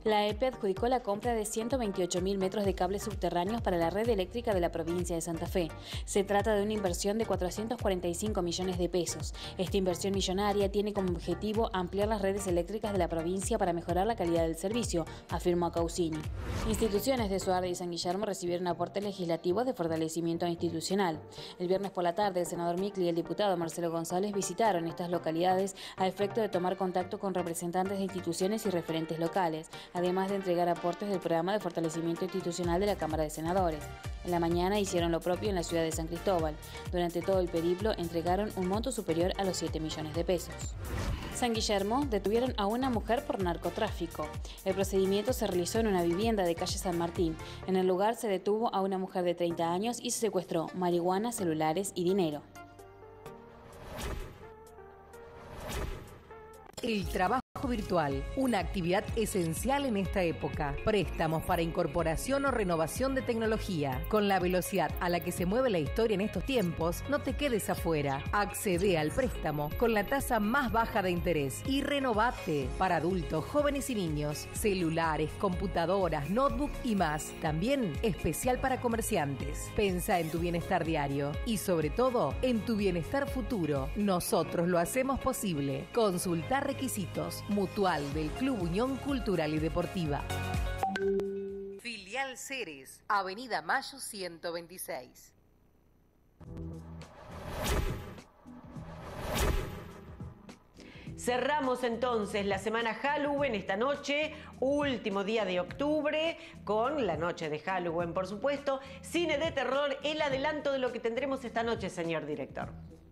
La EPE adjudicó la compra de 128.000 metros de cables subterráneos para la red eléctrica de la provincia de Santa Fe. Se trata de una inversión de 445 millones de pesos. Esta inversión millonaria tiene como objetivo ampliar las redes eléctricas de la provincia para mejorar la calidad del servicio, afirmó Causini. Instituciones de Suardi y San Guillermo recibieron aportes legislativos de fortalecimiento institucional. El viernes por la tarde, el senador Micli y el diputado Marcelo González visitaron estas localidades a efecto de tomar contacto con representantes de instituciones y referentes locales, además de entregar aportes del programa de fortalecimiento institucional de la Cámara de Senadores. En la mañana hicieron lo propio en la ciudad de San Cristóbal. Durante todo el periplo entregaron un monto superior a los 7 millones de pesos. San Guillermo detuvieron a una mujer por narcotráfico. El procedimiento se realizó en una vivienda de calle San Martín. En el lugar se detuvo a una mujer de 30 años y se secuestró marihuana, celulares y dinero. El trabajo virtual, una actividad esencial en esta época. Préstamos para incorporación o renovación de tecnología. Con la velocidad a la que se mueve la historia en estos tiempos, no te quedes afuera. Accede al préstamo con la tasa más baja de interés y renovate para adultos, jóvenes y niños. Celulares, computadoras, notebook y más. También especial para comerciantes. Pensa en tu bienestar diario y sobre todo en tu bienestar futuro. Nosotros lo hacemos posible. Consultar requisitos. Mutual del Club Unión Cultural y Deportiva. Filial Ceres, Avenida Mayo 126. Cerramos entonces la semana Halloween esta noche, último día de octubre, con la noche de Halloween, por supuesto. Cine de terror, el adelanto de lo que tendremos esta noche, señor director.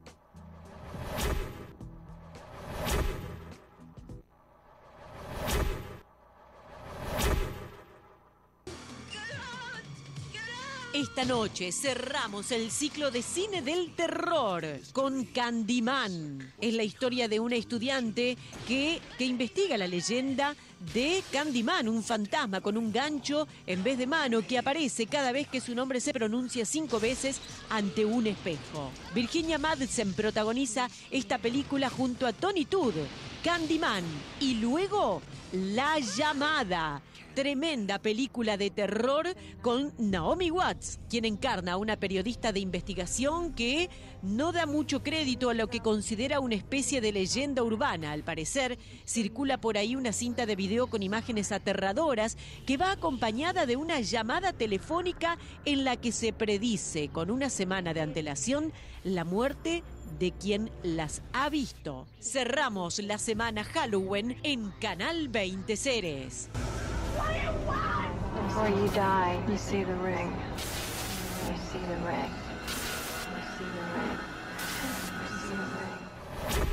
Esta noche cerramos el ciclo de cine del terror con Candyman. Es la historia de una estudiante que investiga la leyenda de Candyman, un fantasma con un gancho en vez de mano que aparece cada vez que su nombre se pronuncia 5 veces ante un espejo. Virginia Madsen protagoniza esta película junto a Tony Todd, Candyman y luego La Llamada. Tremenda película de terror con Naomi Watts, quien encarna a una periodista de investigación que no da mucho crédito a lo que considera una especie de leyenda urbana. Al parecer, circula por ahí una cinta de video con imágenes aterradoras que va acompañada de una llamada telefónica en la que se predice con una semana de antelación la muerte de quien las ha visto. Cerramos la semana Halloween en Canal 20 Ceres. Before you die, you see the ring. You see the ring. You see the ring. You see the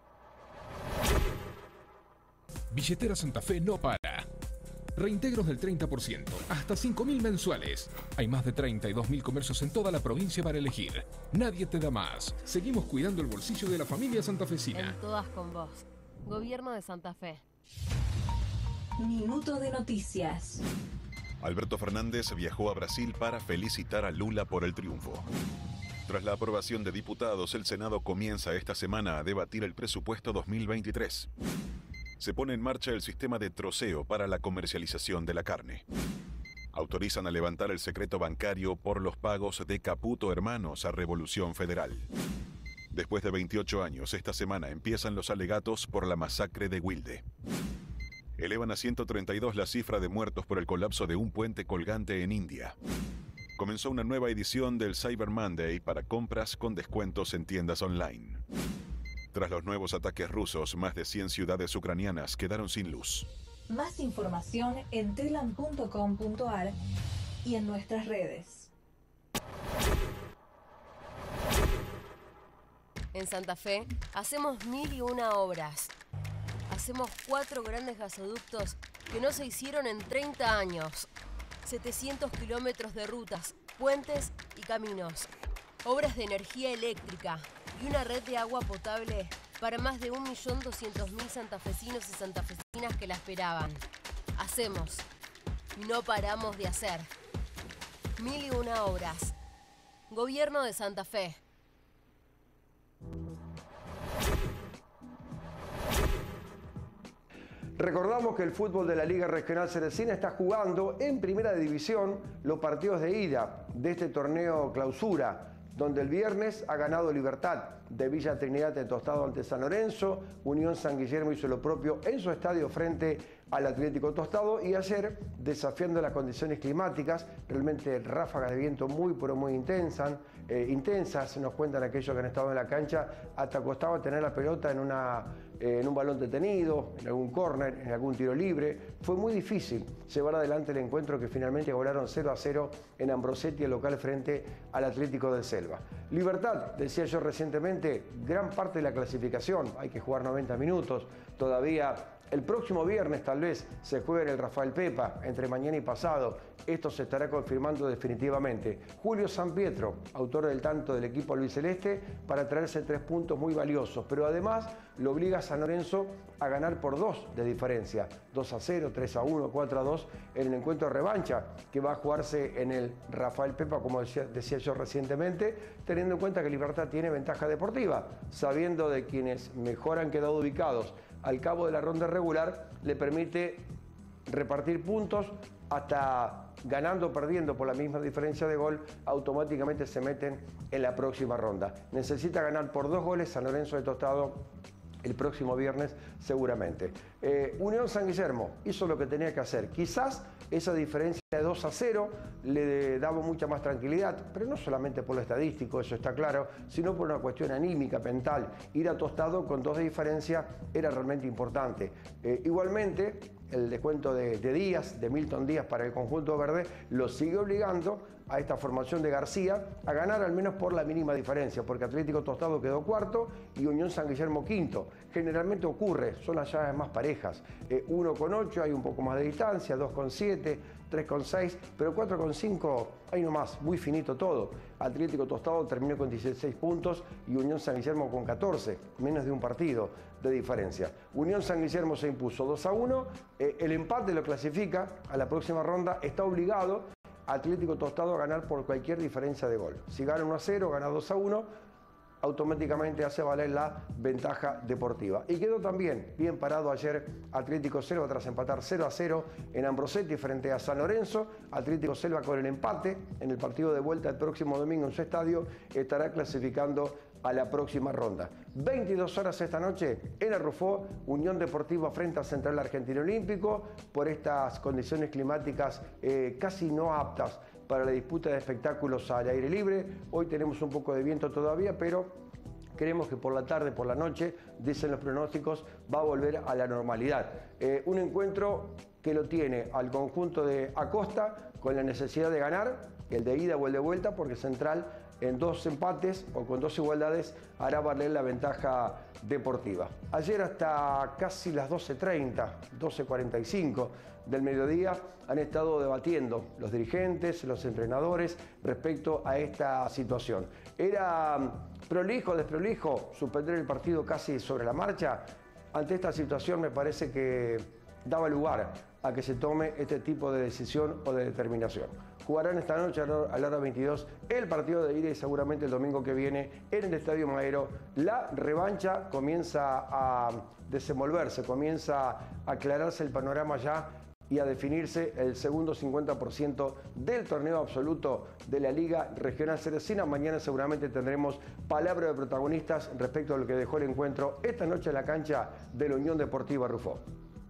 ring. Billetera Santa Fe no para. Reintegros del 30%, hasta 5.000 mensuales. Hay más de 32.000 comercios en toda la provincia para elegir. Nadie te da más. Seguimos cuidando el bolsillo de la familia santafesina. En todas con vos. Gobierno de Santa Fe. Minuto de noticias. Alberto Fernández viajó a Brasil para felicitar a Lula por el triunfo. Tras la aprobación de diputados, el Senado comienza esta semana a debatir el presupuesto 2023. Se pone en marcha el sistema de troceo para la comercialización de la carne. Autorizan a levantar el secreto bancario por los pagos de Caputo Hermanos a Revolución Federal. Después de 28 años, esta semana empiezan los alegatos por la masacre de Wilde. Elevan a 132 la cifra de muertos por el colapso de un puente colgante en India. Comenzó una nueva edición del Cyber Monday para compras con descuentos en tiendas online. Tras los nuevos ataques rusos, más de 100 ciudades ucranianas quedaron sin luz. Más información en telam.com.ar y en nuestras redes. En Santa Fe hacemos 1001 obras. Hacemos 4 grandes gasoductos que no se hicieron en 30 años. 700 kilómetros de rutas, puentes y caminos. Obras de energía eléctrica y una red de agua potable para más de 1.200.000 santafesinos y santafesinas que la esperaban. Hacemos y no paramos de hacer. 1001 obras. Gobierno de Santa Fe. Recordamos que el fútbol de la Liga Regional Ceresina está jugando en Primera División los partidos de ida de este torneo clausura, donde el viernes ha ganado Libertad de Villa Trinidad de Tostado ante San Lorenzo, Unión San Guillermo hizo lo propio en su estadio frente al Atlético Tostado y ayer, desafiando las condiciones climáticas, realmente ráfagas de viento muy pero muy intensas, nos cuentan aquellos que han estado en la cancha, hasta costaba tener la pelota en un balón detenido, en algún córner, en algún tiro libre. Fue muy difícil llevar adelante el encuentro que finalmente volaron 0-0 en Ambrosetti, el local frente al Atlético de Selva. Libertad, decía yo recientemente, gran parte de la clasificación, hay que jugar 90 minutos, todavía el próximo viernes tal vez se juegue en el Rafael Pepa, entre mañana y pasado. Esto se estará confirmando definitivamente. Julio Sampietro, autor del tanto del equipo albiceleste, para traerse 3 puntos muy valiosos, pero además lo obliga a San Lorenzo a ganar por 2 de diferencia, 2-0, 3-1, 4-2 en el encuentro de revancha que va a jugarse en el Rafael Pepa, como decía yo recientemente, teniendo en cuenta que Libertad tiene ventaja deportiva, sabiendo de quienes mejor han quedado ubicados al cabo de la ronda regular, le permite repartir puntos hasta ganando o perdiendo por la misma diferencia de gol, automáticamente se meten en la próxima ronda. Necesita ganar por 2 goles San Lorenzo de Tostado el próximo viernes seguramente. Unión San Guillermo hizo lo que tenía que hacer. Quizás esa diferencia de 2-0 le daba mucha más tranquilidad, pero no solamente por lo estadístico, eso está claro, sino por una cuestión anímica, mental. Ir a Tostado con 2 de diferencia era realmente importante. Igualmente, el descuento de Díaz, de Milton Díaz para el conjunto verde, lo sigue obligando a esta formación de García a ganar al menos por la mínima diferencia, porque Atlético Tostado quedó cuarto y Unión San Guillermo quinto. Generalmente ocurre, son las llaves más parejas. 1,8 hay un poco más de distancia, 2,7, 3,6, pero 4,5 hay nomás, muy finito todo. Atlético Tostado terminó con 16 puntos y Unión San Guillermo con 14, menos de un partido de diferencia. Unión San Guillermo se impuso 2-1, el empate lo clasifica a la próxima ronda, está obligado Atlético Tostado a ganar por cualquier diferencia de gol. Si gana 1-0, gana 2-1, automáticamente hace valer la ventaja deportiva. Y quedó también bien parado ayer Atlético Selva tras empatar 0-0 en Ambrosetti frente a San Lorenzo. Atlético Selva con el empate en el partido de vuelta el próximo domingo en su estadio estará clasificando a la próxima ronda. 22 horas esta noche en el Rufó, Unión Deportiva frente a Central Argentino Olímpico por estas condiciones climáticas casi no aptas para la disputa de espectáculos al aire libre. Hoy tenemos un poco de viento todavía, pero creemos que por la tarde, por la noche, dicen los pronósticos, va a volver a la normalidad. Un encuentro que lo tiene al conjunto de Acosta con la necesidad de ganar, el de ida o el de vuelta, porque Central en 2 empates o con 2 igualdades hará valer la ventaja deportiva. Ayer hasta casi las 12:30, 12:45 del mediodía han estado debatiendo los dirigentes, los entrenadores respecto a esta situación. ¿Era prolijo, desprolijo suspender el partido casi sobre la marcha? Ante esta situación me parece que daba lugar a que se tome este tipo de decisión o de determinación. Jugarán esta noche a la hora 22 el partido de ida y seguramente el domingo que viene en el Estadio Madero la revancha comienza a desenvolverse, comienza a aclararse el panorama ya y a definirse el segundo 50% del torneo absoluto de la Liga Regional Ceresina. Mañana seguramente tendremos palabra de protagonistas respecto a lo que dejó el encuentro esta noche en la cancha de la Unión Deportiva Rufó.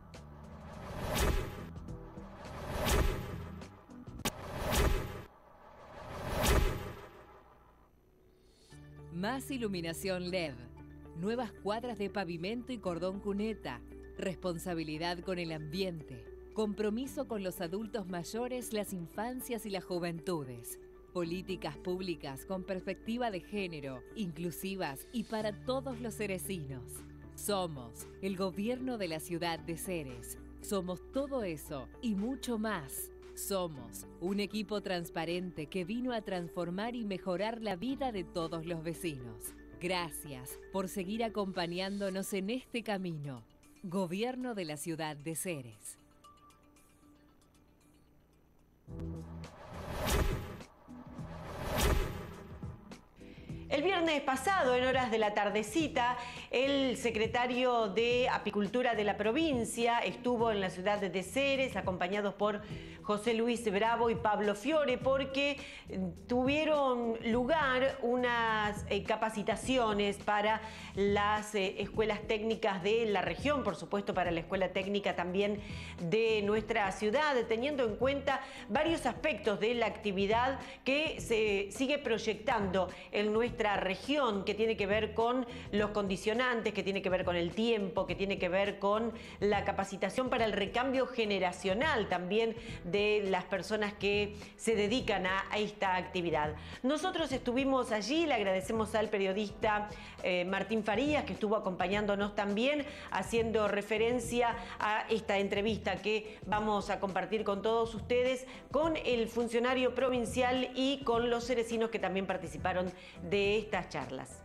Más iluminación LED, nuevas cuadras de pavimento y cordón cuneta, responsabilidad con el ambiente, compromiso con los adultos mayores, las infancias y las juventudes, políticas públicas con perspectiva de género, inclusivas y para todos los cerecinos. Somos el gobierno de la ciudad de Ceres. Somos todo eso y mucho más. Somos un equipo transparente que vino a transformar y mejorar la vida de todos los vecinos. Gracias por seguir acompañándonos en este camino. Gobierno de la ciudad de Ceres. El viernes pasado, en horas de la tardecita, el secretario de Apicultura de la provincia estuvo en la ciudad de Ceres, acompañados por José Luis Bravo y Pablo Fiore, porque tuvieron lugar unas capacitaciones para las escuelas técnicas de la región, por supuesto para la escuela técnica también de nuestra ciudad, teniendo en cuenta varios aspectos de la actividad que se sigue proyectando en nuestra región, que tiene que ver con los condicionantes, que tiene que ver con el tiempo, que tiene que ver con la capacitación para el recambio generacional también de las personas que se dedican a esta actividad. Nosotros estuvimos allí, le agradecemos al periodista Martín Farías, que estuvo acompañándonos también, haciendo referencia a esta entrevista que vamos a compartir con todos ustedes, con el funcionario provincial y con los cerecinos que también participaron de estas charlas.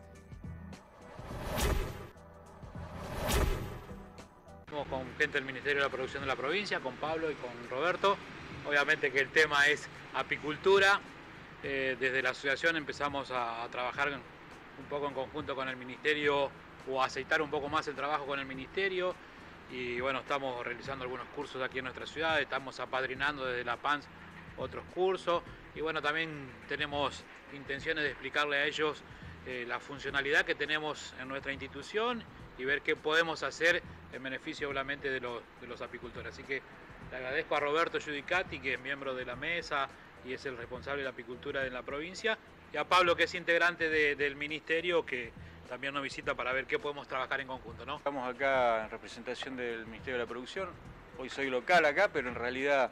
Estamos con gente del Ministerio de la Producción de la provincia, con Pablo y con Roberto. Obviamente que el tema es apicultura. Desde la asociación empezamos a trabajar un poco en conjunto con el Ministerio, o a aceitar un poco más el trabajo con el Ministerio. Y bueno, estamos realizando algunos cursos aquí en nuestra ciudad, estamos apadrinando desde la PANS otros cursos. Y bueno, también tenemos intenciones de explicarle a ellos la funcionalidad que tenemos en nuestra institución y ver qué podemos hacer en beneficio obviamente de los apicultores. Así que le agradezco a Roberto Giudicati, que es miembro de la mesa y es el responsable de la apicultura en la provincia, y a Pablo, que es integrante del ministerio, que también nos visita para ver qué podemos trabajar en conjunto, ¿no? Estamos acá en representación del Ministerio de la Producción. Hoy soy local acá, pero en realidad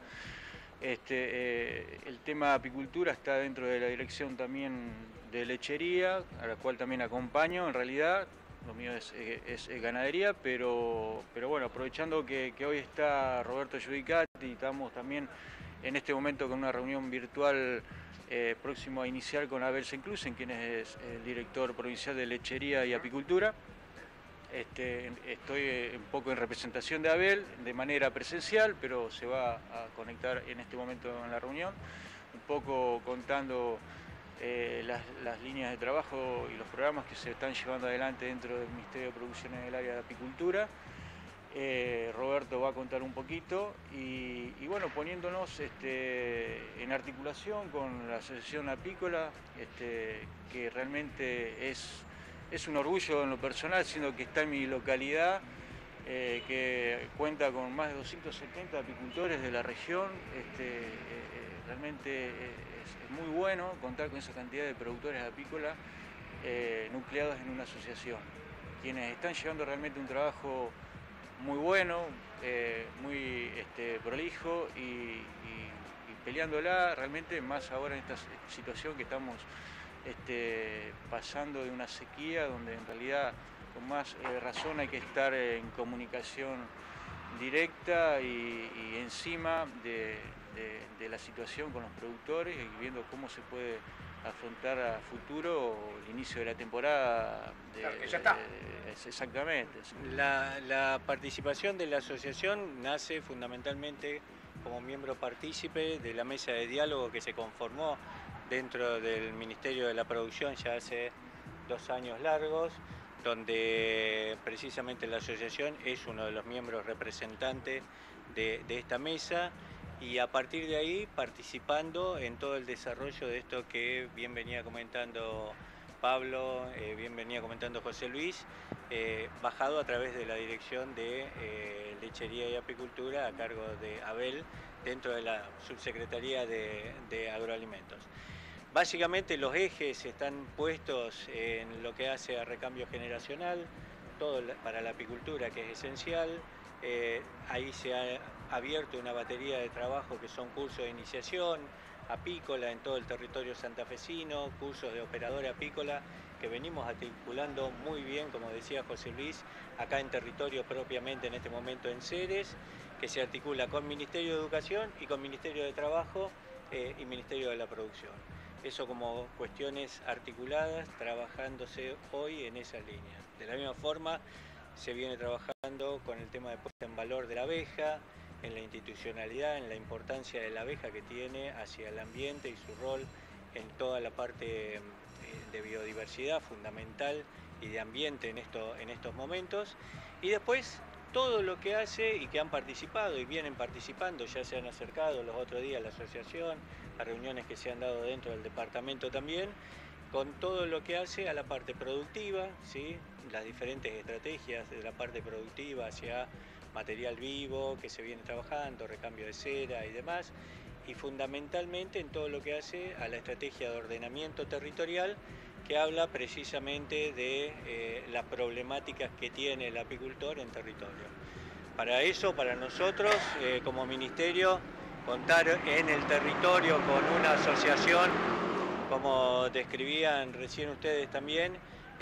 el tema apicultura está dentro de la dirección también de lechería, a la cual también acompaño. En realidad lo mío es ganadería, pero bueno, aprovechando que hoy está Roberto Giudicati y estamos también en este momento con una reunión virtual próximo a iniciar con Abel Senclusen, quien es el director provincial de lechería y apicultura. Estoy un poco en representación de Abel de manera presencial, pero se va a conectar en este momento en la reunión, un poco contando las líneas de trabajo y los programas que se están llevando adelante dentro del Ministerio de Producción en el área de apicultura. Roberto va a contar un poquito y bueno, poniéndonos en articulación con la Asociación Apícola, que realmente es un orgullo en lo personal, siendo que está en mi localidad, que cuenta con más de 270 apicultores de la región. Realmente es muy bueno contar con esa cantidad de productores apícolas nucleados en una asociación, quienes están llevando realmente un trabajo muy bueno, muy prolijo y peleándola realmente, más ahora en esta situación que estamos pasando de una sequía, donde en realidad con más razón hay que estar en comunicación directa y encima de la situación con los productores y viendo cómo se puede afrontar a futuro el inicio de la temporada. Claro, que ya está. Exactamente. La participación de la asociación nace fundamentalmente como miembro partícipe de la mesa de diálogo que se conformó dentro del Ministerio de la Producción ya hace 2 años largos, donde precisamente la asociación es uno de los miembros representantes de esta mesa, y a partir de ahí participando en todo el desarrollo de esto que bien venía comentando Pablo, bien venía comentando José Luis, bajado a través de la Dirección de Lechería y Apicultura a cargo de Abel, dentro de la Subsecretaría de Agroalimentos. Básicamente los ejes están puestos en lo que hace a recambio generacional, todo para la apicultura, que es esencial. Ahí se ha abierto una batería de trabajo que son cursos de iniciación apícola en todo el territorio santafesino, cursos de operador apícola que venimos articulando muy bien, como decía José Luis, acá en territorio propiamente en este momento en Ceres, que se articula con Ministerio de Educación y con Ministerio de Trabajo y Ministerio de la Producción. Eso como cuestiones articuladas, trabajándose hoy en esa línea. De la misma forma, se viene trabajando con el tema de puesta en valor de la abeja, en la institucionalidad, en la importancia de la abeja que tiene hacia el ambiente y su rol en toda la parte de biodiversidad fundamental y de ambiente en estos momentos. Y después todo lo que hace y que han participado y vienen participando, ya se han acercado los otros días a la asociación, a reuniones que se han dado dentro del departamento también, con todo lo que hace a la parte productiva, ¿sí? Las diferentes estrategias de la parte productiva hacia material vivo que se viene trabajando, recambio de cera y demás, y fundamentalmente en todo lo que hace a la estrategia de ordenamiento territorial que habla precisamente de las problemáticas que tiene el apicultor en territorio. Para eso, para nosotros, como ministerio, contar en el territorio con una asociación, como describían recién ustedes también,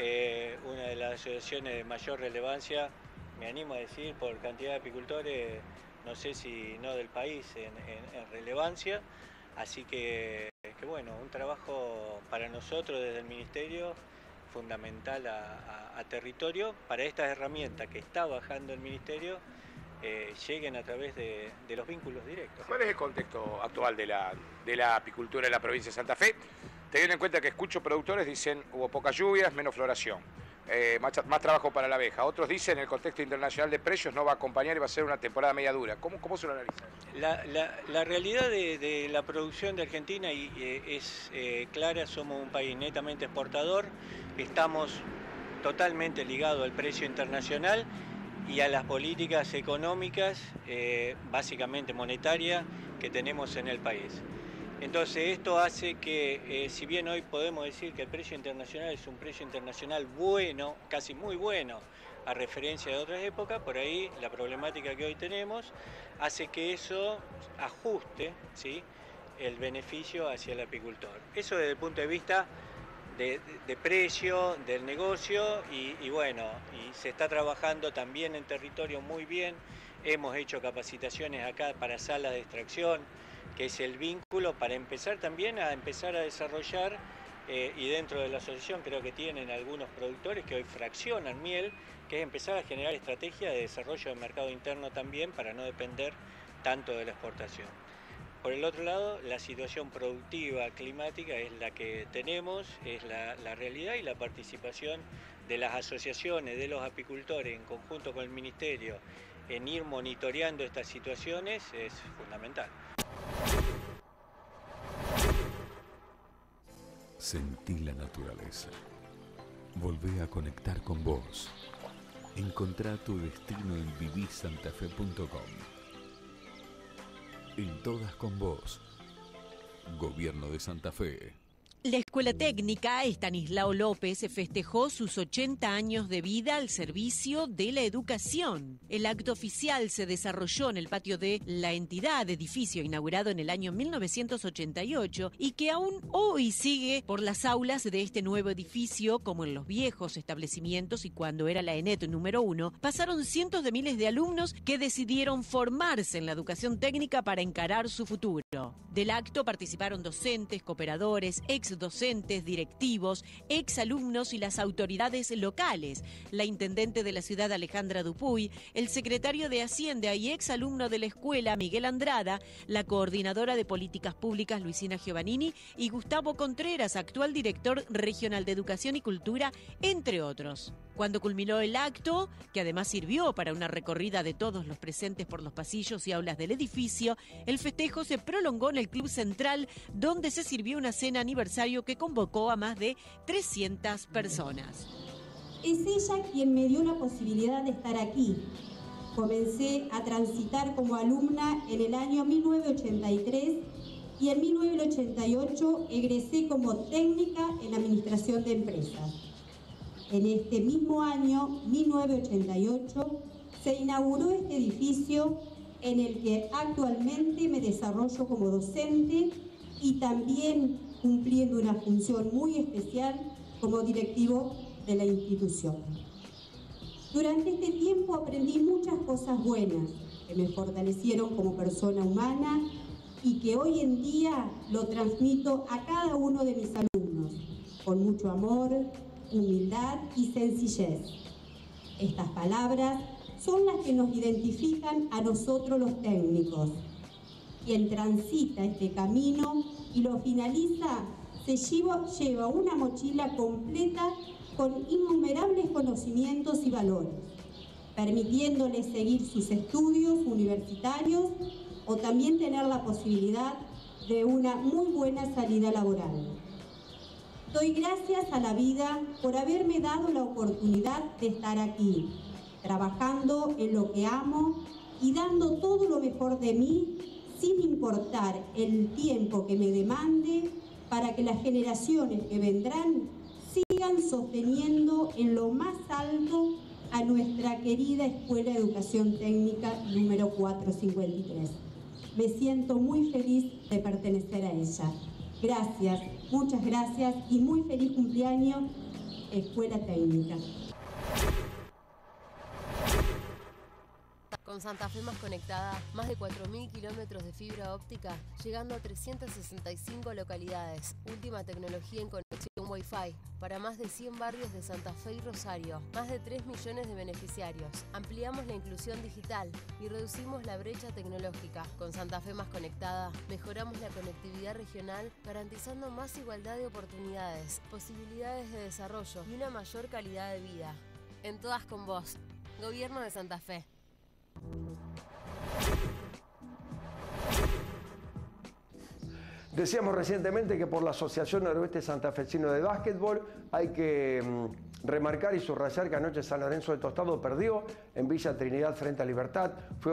una de las asociaciones de mayor relevancia, me animo a decir, por cantidad de apicultores, no sé si no del país, en relevancia. Así que bueno, un trabajo para nosotros desde el Ministerio fundamental a territorio, para estas herramientas que está bajando el Ministerio, lleguen a través de los vínculos directos. ¿Cuál es el contexto actual de la apicultura en la provincia de Santa Fe? Teniendo en cuenta que escucho productores dicen hubo pocas lluvias, menos floración, más trabajo para la abeja. Otros dicen el contexto internacional de precios no va a acompañar y va a ser una temporada media dura. ¿Cómo se lo analiza? La realidad de la producción de Argentina es clara, somos un país netamente exportador, estamos totalmente ligados al precio internacional y a las políticas económicas, básicamente monetarias, que tenemos en el país. Entonces esto hace que, si bien hoy podemos decir que el precio internacional es un precio internacional bueno, casi muy bueno, a referencia de otras épocas, por ahí la problemática que hoy tenemos hace que eso ajuste, ¿sí?, el beneficio hacia el apicultor. Eso desde el punto de vista de precio, del negocio y bueno, y se está trabajando también en territorio muy bien. Hemos hecho capacitaciones acá para salas de extracción, que es el vínculo para empezar también a desarrollar, y dentro de la asociación creo que tienen algunos productores que hoy fraccionan miel, que es empezar a generar estrategias de desarrollo del mercado interno también para no depender tanto de la exportación. Por el otro lado, la situación productiva climática es la que tenemos, es la realidad, y la participación de las asociaciones, de los apicultores en conjunto con el Ministerio en ir monitoreando estas situaciones es fundamental. Sentí la naturaleza. Volvé a conectar con vos. Encontrá tu destino en vivisantafe.com. En todas con vos. Gobierno de Santa Fe. La Escuela Técnica Estanislao López festejó sus 80 años de vida al servicio de la educación. El acto oficial se desarrolló en el patio de la entidad, edificio inaugurado en el año 1988 y que aún hoy sigue por las aulas de este nuevo edificio, como en los viejos establecimientos y cuando era la ENET número 1, pasaron cientos de miles de alumnos que decidieron formarse en la educación técnica para encarar su futuro. Del acto participaron docentes, cooperadores, docentes, directivos, exalumnos y las autoridades locales, la intendente de la ciudad Alejandra Dupuy, el secretario de Hacienda y exalumno de la escuela Miguel Andrada, la coordinadora de políticas públicas Luisina Giovannini y Gustavo Contreras, actual director regional de Educación y Cultura, entre otros. Cuando culminó el acto, que además sirvió para una recorrida de todos los presentes por los pasillos y aulas del edificio, el festejo se prolongó en el Club Central, donde se sirvió una cena aniversario que convocó a más de 300 personas. Es ella quien me dio la posibilidad de estar aquí. Comencé a transitar como alumna en el año 1983 y en 1988 egresé como técnica en administración de empresas. En este mismo año, 1988, se inauguró este edificio en el que actualmente me desarrollo como docente y también cumpliendo una función muy especial como directivo de la institución. Durante este tiempo aprendí muchas cosas buenas que me fortalecieron como persona humana y que hoy en día lo transmito a cada uno de mis alumnos, con mucho amor, humildad y sencillez. Estas palabras son las que nos identifican a nosotros los técnicos. Quien transita este camino y lo finaliza se lleva una mochila completa con innumerables conocimientos y valores, permitiéndole seguir sus estudios universitarios o también tener la posibilidad de una muy buena salida laboral. Doy gracias a la vida por haberme dado la oportunidad de estar aquí, trabajando en lo que amo y dando todo lo mejor de mí, sin importar el tiempo que me demande, para que las generaciones que vendrán sigan sosteniendo en lo más alto a nuestra querida Escuela de Educación Técnica número 453. Me siento muy feliz de pertenecer a ella. Gracias, muchas gracias y muy feliz cumpleaños, Escuela Técnica. Con Santa Fe Más Conectada, más de 4.000 kilómetros de fibra óptica, llegando a 365 localidades. Última tecnología en conexión Wi-Fi para más de 100 barrios de Santa Fe y Rosario. Más de 3 millones de beneficiarios. Ampliamos la inclusión digital y reducimos la brecha tecnológica. Con Santa Fe Más Conectada, mejoramos la conectividad regional, garantizando más igualdad de oportunidades, posibilidades de desarrollo y una mayor calidad de vida. En todas con vos. Gobierno de Santa Fe. Decíamos recientemente que por la Asociación Noroeste Santafesino de Básquetbol hay que remarcar y subrayar que anoche San Lorenzo de Tostado perdió en Villa Trinidad frente a Libertad. Fue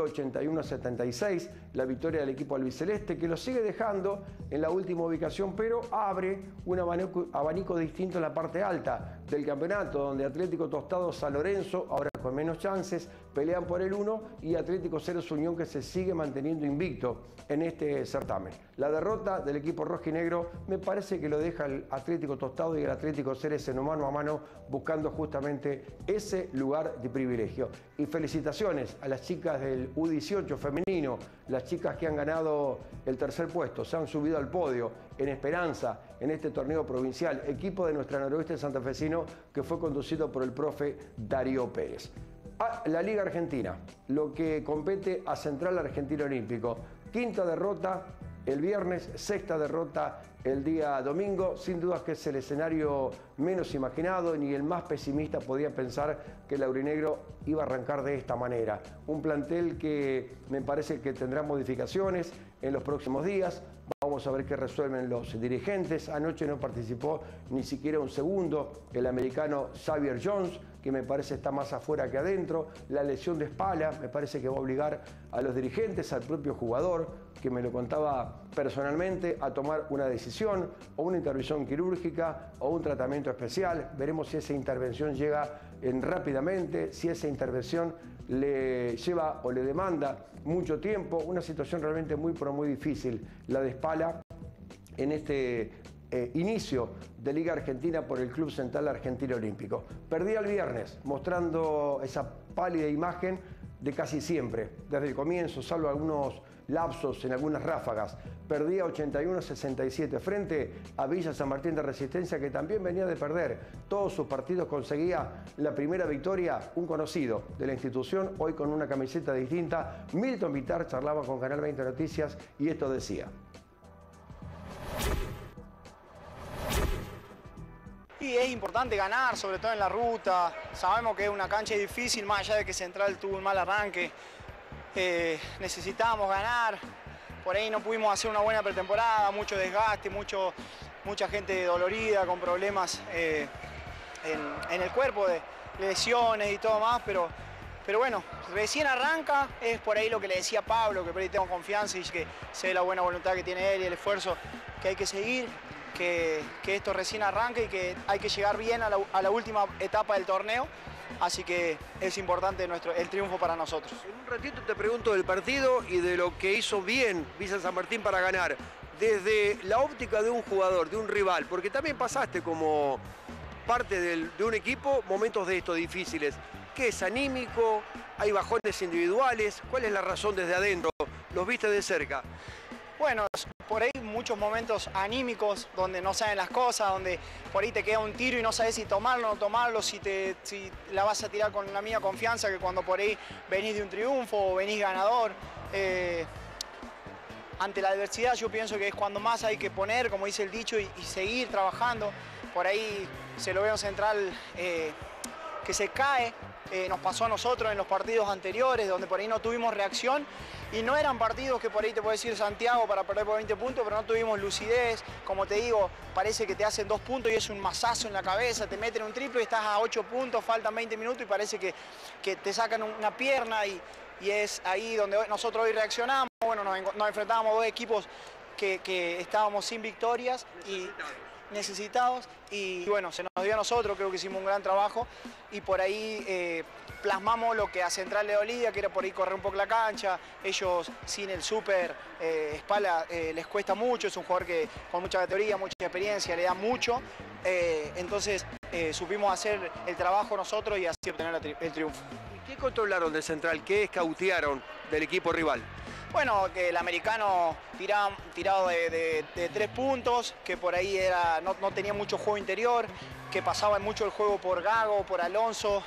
81-76 la victoria del equipo albiceleste, que lo sigue dejando en la última ubicación, pero abre un abanico distinto en la parte alta del campeonato, donde Atlético Tostado, San Lorenzo, ahora con menos chances, pelean por el 1, y Atlético Ceres Unión, que se sigue manteniendo invicto en este certamen. La derrota del equipo rojinegro me parece que lo deja el Atlético Tostado y el Atlético Ceres en un mano a mano, buscando justamente ese lugar de privilegio. Y felicitaciones a las chicas del U18 femenino, las chicas que han ganado el tercer puesto, se han subido al podio en Esperanza en este torneo provincial, equipo de nuestra Noroeste Santafesino que fue conducido por el profe Darío Pérez. A la Liga Argentina, lo que compete a Central Argentino Olímpico, quinta derrota el viernes, sexta derrota el día domingo. Sin duda que es el escenario menos imaginado, ni el más pesimista podía pensar que el aurinegro iba a arrancar de esta manera. Un plantel que me parece que tendrá modificaciones en los próximos días. Vamos a ver qué resuelven los dirigentes. Anoche no participó ni siquiera un segundo el americano Xavier Jones, que me parece está más afuera que adentro. La lesión de espalda me parece que va a obligar a los dirigentes, al propio jugador, que me lo contaba personalmente, a tomar una decisión, o una intervención quirúrgica, o un tratamiento especial. Veremos si esa intervención llega rápidamente, si esa intervención le lleva o le demanda mucho tiempo. Una situación realmente muy, pero muy difícil, la de espalda en este inicio de Liga Argentina por el Club Central Argentino Olímpico. Perdía el viernes, mostrando esa pálida imagen de casi siempre, desde el comienzo, salvo algunos lapsos en algunas ráfagas. Perdía 81-67 frente a Villa San Martín de Resistencia, que también venía de perder todos sus partidos. Conseguía la primera victoria un conocido de la institución, hoy con una camiseta distinta. Milton Vitar charlaba con Canal 20 Noticias y esto decía. Y es importante ganar, sobre todo en la ruta. Sabemos que es una cancha difícil, más allá de que Central tuvo un mal arranque. Necesitábamos ganar. Por ahí no pudimos hacer una buena pretemporada, mucho desgaste, mucha gente dolorida, con problemas en el cuerpo, de lesiones y todo más, pero bueno, recién arranca, es por ahí lo que le decía Pablo, que por ahí tengo confianza y que sé la buena voluntad que tiene él y el esfuerzo que hay que seguir, que esto recién arranca y que hay que llegar bien a la última etapa del torneo. Así que es importante el triunfo para nosotros. En un ratito te pregunto del partido y de lo que hizo bien Villa San Martín para ganar. Desde la óptica de un jugador, de un rival, porque también pasaste como parte de un equipo momentos de estos difíciles. ¿Qué es anímico? ¿Hay bajones individuales? ¿Cuál es la razón desde adentro? ¿Los viste de cerca? Bueno, por ahí muchos momentos anímicos donde no saben las cosas, donde por ahí te queda un tiro y no sabes si tomarlo o no tomarlo, si la vas a tirar con la misma confianza que cuando por ahí venís de un triunfo o venís ganador. ante la adversidad yo pienso que es cuando más hay que poner, como dice el dicho, y seguir trabajando. Por ahí se lo ve en Central que se cae. Nos pasó a nosotros en los partidos anteriores, donde por ahí no tuvimos reacción, y no eran partidos que por ahí te puede decir Santiago para perder por 20 puntos, pero no tuvimos lucidez. Como te digo, parece que te hacen 2 puntos y es un mazazo en la cabeza, te meten un triple y estás a 8 puntos, faltan 20 minutos y parece que te sacan una pierna, y es ahí donde nosotros hoy reaccionamos. Bueno, nos enfrentábamos a 2 equipos que estábamos sin victorias y necesitados, y bueno, se nos dio a nosotros, creo que hicimos un gran trabajo, y por ahí plasmamos lo que a Central le dolía, que era por ahí correr un poco la cancha. Ellos sin el súper espalda les cuesta mucho, es un jugador que con mucha categoría, mucha experiencia, le da mucho, entonces supimos hacer el trabajo nosotros y así obtener el triunfo. ¿Qué controlaron de Central? ¿Qué escautearon del equipo rival? Bueno, que el americano tirado de 3 puntos, que por ahí no tenía mucho juego interior, que pasaba mucho el juego por Gago, por Alonso,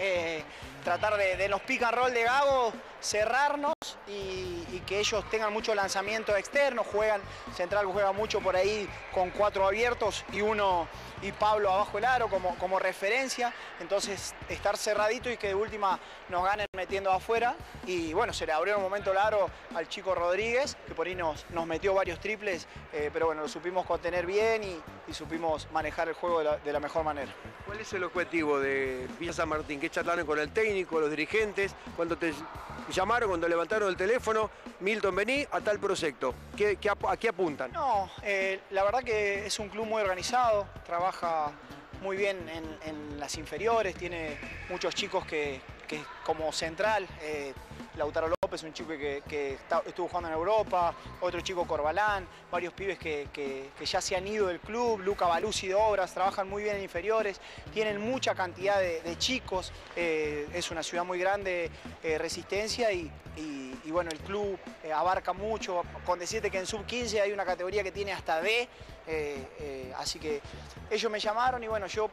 tratar de los pick and roll de Gago, cerrarnos y que ellos tengan mucho lanzamiento externo. Central juega mucho por ahí con 4 abiertos y Pablo abajo el aro como referencia, entonces estar cerradito y que de última nos ganen metiendo afuera. Y bueno, se le abrió en un momento el aro al chico Rodríguez, que por ahí nos metió varios triples, pero bueno, lo supimos contener bien y supimos manejar el juego de la mejor manera. ¿Cuál es el objetivo de Villa San Martín? ¿Qué charlaron con el técnico, los dirigentes? Cuando te llamaron, cuando levantaron el teléfono, Milton, vení a tal proyecto, ¿a qué apuntan? No, la verdad que es un club muy organizado, trabaja muy bien en las inferiores, tiene muchos chicos que como Central, Lautaro López, un chico que estuvo jugando en Europa, otro chico Corbalán, varios pibes que ya se han ido del club, Luca Baluzzi de Obras, trabajan muy bien en inferiores, tienen mucha cantidad de chicos, es una ciudad muy grande, Resistencia, y bueno, el club abarca mucho, con decirte que en sub-15 hay una categoría que tiene hasta D, así que ellos me llamaron y bueno, yo,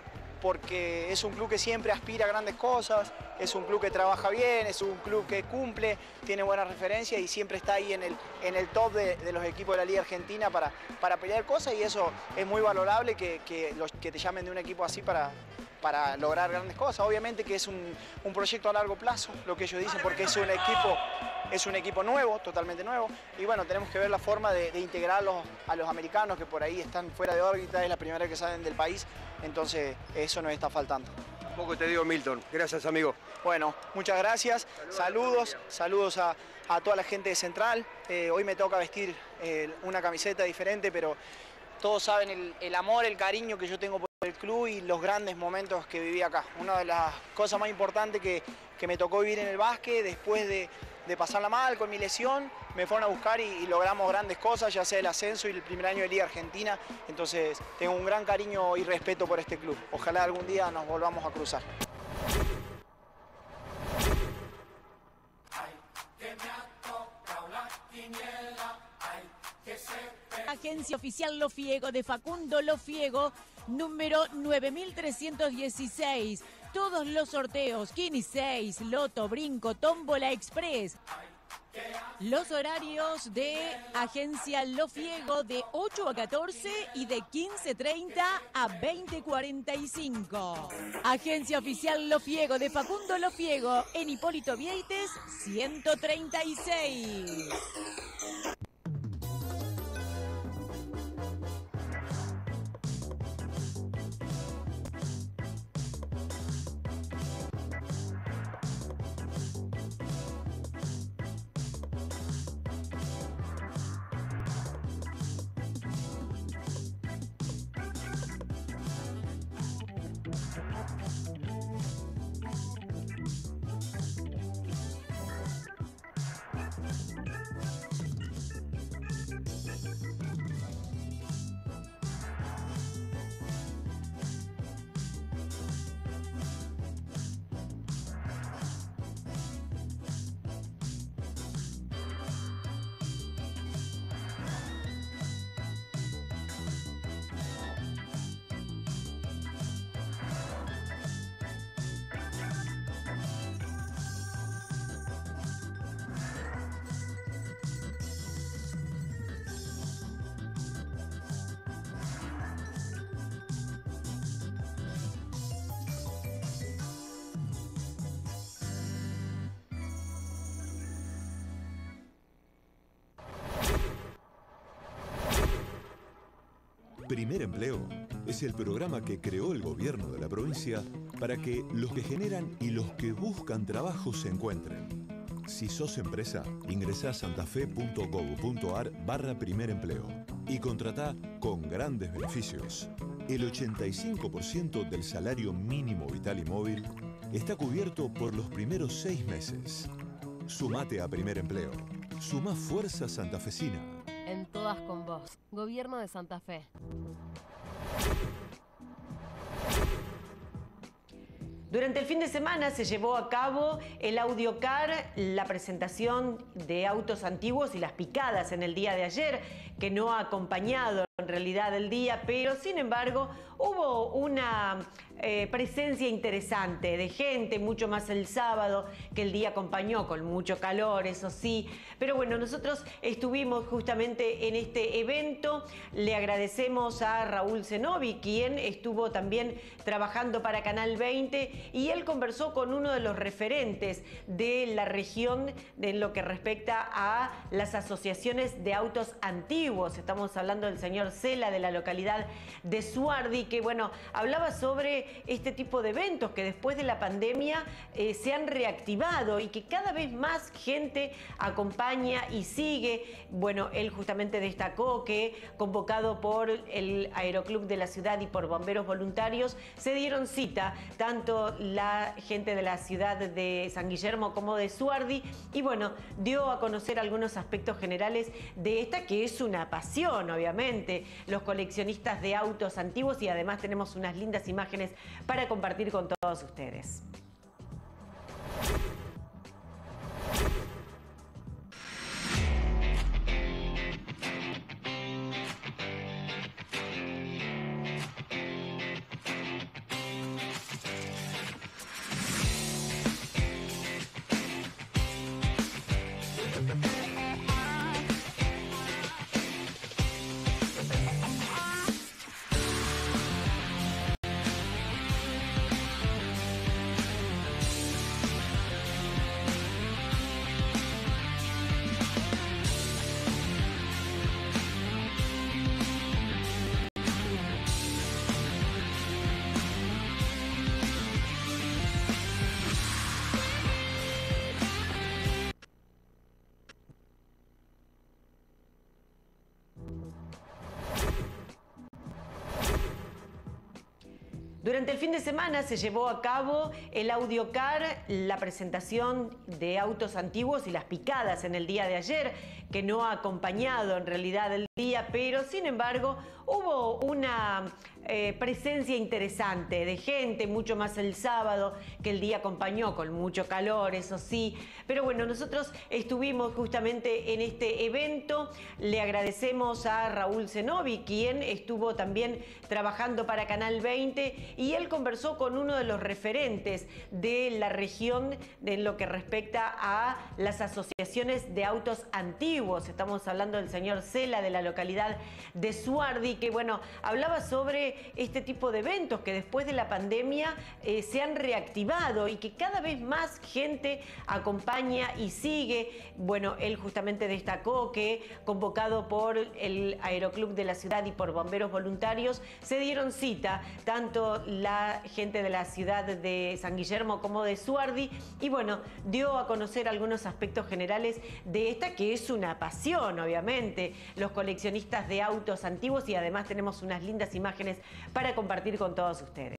porque es un club que siempre aspira a grandes cosas, es un club que trabaja bien, es un club que cumple, tiene buenas referencias y siempre está ahí en el top de los equipos de la Liga Argentina para pelear cosas, y eso es muy valorable que te llamen de un equipo así para lograr grandes cosas. Obviamente que es un proyecto a largo plazo, lo que ellos dicen, porque es un equipo nuevo, totalmente nuevo, y bueno, tenemos que ver la forma de integrarlos a los americanos que por ahí están fuera de órbita, es la primera vez que salen del país, entonces eso nos está faltando. Un poco te digo, Milton. Gracias, amigo. Bueno, muchas gracias. Saludos a toda la gente de Central. Hoy me toca vestir una camiseta diferente, pero todos saben el amor, el cariño que yo tengo por el club y los grandes momentos que viví acá. Una de las cosas más importantes que me tocó vivir en el básquet, después de pasarla mal con mi lesión, me fueron a buscar y logramos grandes cosas, ya sea el ascenso y el primer año de Liga Argentina. Entonces tengo un gran cariño y respeto por este club. Ojalá algún día nos volvamos a cruzar. Agencia Oficial Lofiego de Facundo Lofiego, número 9316. Todos los sorteos, Kini 6, Loto, Brinco, Tómbola Express. Los horarios de Agencia Lofiego de 8 a 14 y de 15:30 a 20:45. Agencia Oficial Lofiego de Facundo Lofiego en Hipólito Vieites 136. Primer Empleo es el programa que creó el gobierno de la provincia para que los que generan y los que buscan trabajo se encuentren. Si sos empresa, ingresá a santafe.gov.ar/primer empleo y contratá con grandes beneficios. El 85% del salario mínimo vital y móvil está cubierto por los primeros 6 meses. Sumate a Primer Empleo. Sumá fuerza santafesina. En todas con vos. Gobierno de Santa Fe. Durante el fin de semana se llevó a cabo el AudioCar, la presentación de autos antiguos y las picadas en el día de ayer, que no ha acompañado en realidad el día, pero sin embargo hubo una presencia interesante de gente, mucho más el sábado, que el día acompañó con mucho calor, eso sí. Pero bueno, nosotros estuvimos justamente en este evento. Le agradecemos a Raúl Zenobi, quien estuvo también trabajando para Canal 20, y él conversó con uno de los referentes de la región en lo que respecta a las asociaciones de autos antiguos. Estamos hablando del señor Cela, de la localidad de Suardi, que bueno, hablaba sobre este tipo de eventos que después de la pandemia se han reactivado y que cada vez más gente acompaña y sigue. Bueno, él justamente destacó que, convocado por el Aeroclub de la ciudad y por bomberos voluntarios, se dieron cita tanto la gente de la ciudad de San Guillermo como de Suardi, y bueno, dio a conocer algunos aspectos generales de esta, que es una pasión, obviamente, los coleccionistas de autos antiguos, y además tenemos unas lindas imágenes para compartir con todos ustedes. Durante el fin de semana se llevó a cabo el AudioCar, la presentación de autos antiguos y las picadas en el día de ayer, que no ha acompañado en realidad el día, pero sin embargo hubo una presencia interesante de gente, mucho más el sábado, que el día acompañó con mucho calor, eso sí. Pero bueno, nosotros estuvimos justamente en este evento. Le agradecemos a Raúl Zenobi, quien estuvo también trabajando para Canal 20, y él conversó con uno de los referentes de la región en lo que respecta a las asociaciones de autos antiguos. Estamos hablando del señor Cela, de la localidad de Suardi, que bueno, hablaba sobre este tipo de eventos que después de la pandemia se han reactivado y que cada vez más gente acompaña y sigue. Bueno, él justamente destacó que, convocado por el Aeroclub de la ciudad y por bomberos voluntarios, se dieron cita tanto la gente de la ciudad de San Guillermo como de Suardi, y bueno, dio a conocer algunos aspectos generales de esta, que es una pasión, obviamente, los coleccionistas de autos antiguos, y además tenemos unas lindas imágenes para compartir con todos ustedes.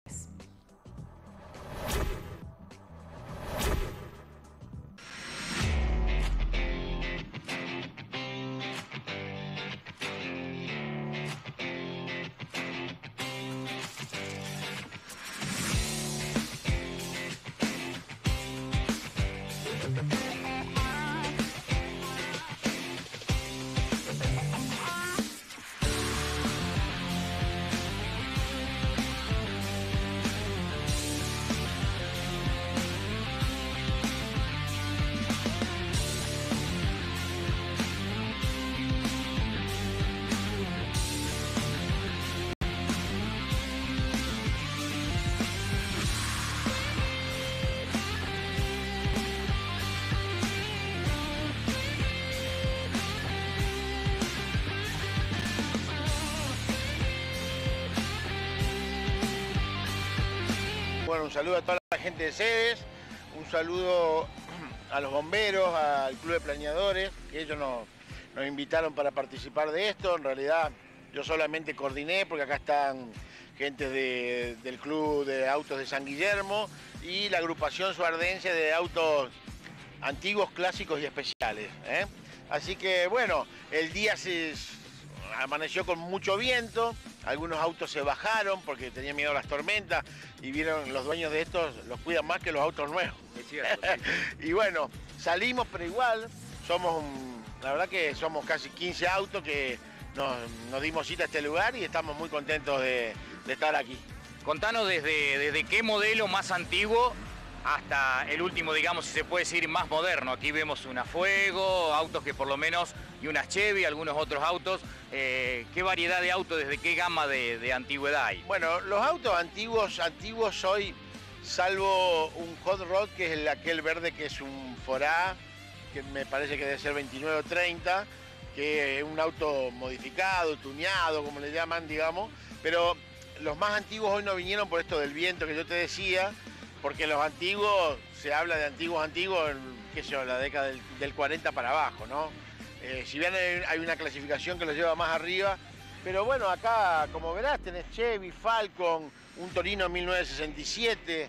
bueno, un saludo a toda la gente de Sedes, un saludo a los bomberos, al Club de Planeadores, que ellos nos invitaron para participar de esto. En realidad yo solamente coordiné porque acá están gente del Club de Autos de San Guillermo y la agrupación suardense de autos antiguos, clásicos y especiales, ¿eh? Así que bueno, el día amaneció con mucho viento, algunos autos se bajaron porque tenían miedo a las tormentas y vieron los dueños de estos, los cuidan más que los autos nuevos. Es cierto, sí. Y bueno, salimos, pero igual la verdad que somos casi 15 autos que nos dimos cita a este lugar y estamos muy contentos de estar aquí. Contanos desde qué modelo más antiguo hasta el último, digamos, si se puede decir, más moderno. Aquí vemos una Fuego, autos que por lo menos, y unas Chevy, algunos otros autos. ¿Qué variedad de autos, desde qué gama de antigüedad hay? Bueno, los autos antiguos hoy, salvo un Hot Rod, que es aquel verde que es un Forá, que me parece que debe ser 29 o 30, que es un auto modificado, tuneado, como le llaman, digamos, pero los más antiguos hoy no vinieron por esto del viento que yo te decía, porque los antiguos, se habla de antiguos, qué sé yo, la década del 40 para abajo, ¿no? Si bien hay una clasificación que los lleva más arriba, pero bueno, acá, como verás, tenés Chevy, Falcon, un Torino 1967,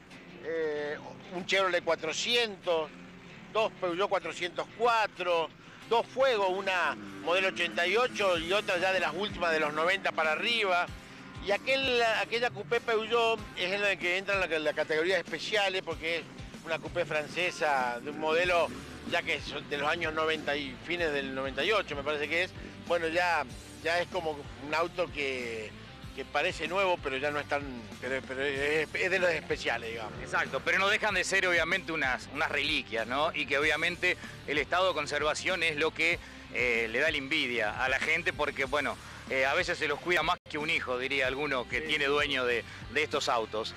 un Chevrolet 400, dos Peugeot 404, dos Fuego, una modelo 88 y otra ya de las últimas de los 90 para arriba. Y aquella coupé Peugeot es en la que entra en la categoría de especiales porque es una coupé francesa de un modelo ya que es de los años 90 y fines del 98 me parece que es. Bueno, ya es como un auto que parece nuevo, pero ya no es tan... pero es de los especiales, digamos. Exacto, pero no dejan de ser obviamente unas reliquias, ¿no? Y que obviamente el estado de conservación es lo que le da la envidia a la gente porque, bueno, a veces se los cuida más que un hijo, diría alguno que tiene dueño de estos autos.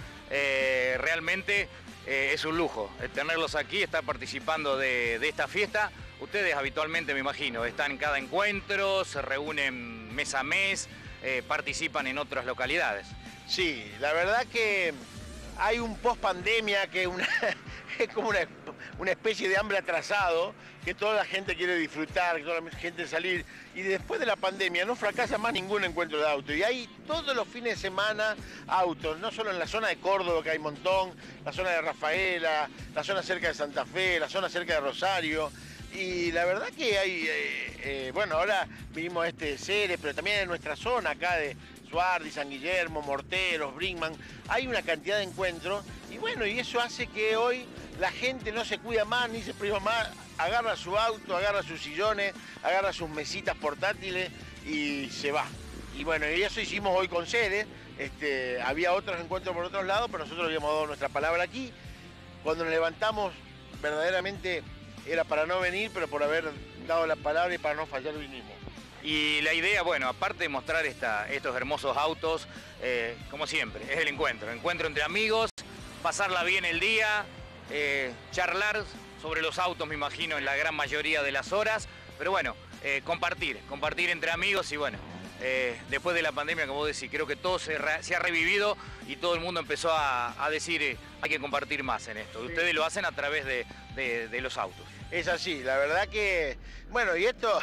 Realmente es un lujo tenerlos aquí, estar participando de esta fiesta. Ustedes habitualmente, me imagino, están en cada encuentro, se reúnen mes a mes, participan en otras localidades. Sí, la verdad que hay un post-pandemia que es como una especie de hambre atrasado, que toda la gente quiere disfrutar, que toda la gente salir. Y después de la pandemia no fracasa más ningún encuentro de auto. Y hay todos los fines de semana autos, no solo en la zona de Córdoba, que hay un montón, la zona de Rafaela, la zona cerca de Santa Fe, la zona cerca de Rosario. Y la verdad que hay, bueno, ahora vinimos a Ceres, pero también en nuestra zona acá de Suardi, San Guillermo, Morteros, Brinkman, hay una cantidad de encuentros y bueno, y eso hace que hoy la gente no se cuida más ni se priva más, agarra su auto, agarra sus sillones, agarra sus mesitas portátiles y se va. Y bueno, y eso hicimos hoy con Ceres, había otros encuentros por otros lados, pero nosotros habíamos dado nuestra palabra aquí. Cuando nos levantamos, verdaderamente era para no venir, pero por haber dado la palabra y para no fallar vinimos. Y la idea, bueno, aparte de mostrar estos hermosos autos, como siempre, es el encuentro entre amigos, pasarla bien el día, charlar sobre los autos, me imagino, en la gran mayoría de las horas, pero bueno, compartir entre amigos y bueno, después de la pandemia, como vos decís, creo que todo se ha revivido y todo el mundo empezó a decir hay que compartir más en esto. Ustedes lo hacen a través de los autos. Es así, la verdad que, bueno, y esto...